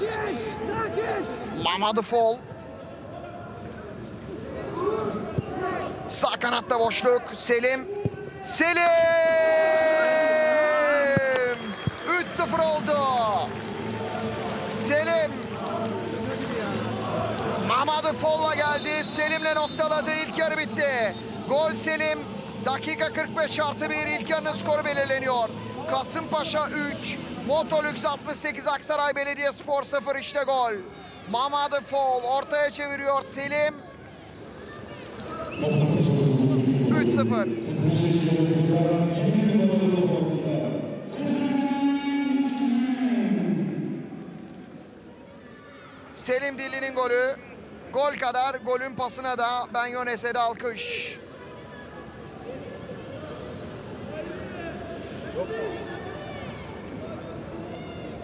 Mamadou Fall. Sağ kanatta boşluk. Selim. Selim! 3-0 oldu. Selim. Mamadou Fall'la geldi. Selim'le noktaladı. İlk yarı bitti. Gol Selim. Dakika 45+1. İlk yarının skoru belirleniyor. Kasımpaşa 3. Motolüks 68. Aksaray Belediyespor 0. İşte gol. Mamadou Fall ortaya çeviriyor. Selim. 3-0. Selim Dilli'nin golü. Gol kadar, golün pasına da Benyones'e de alkış.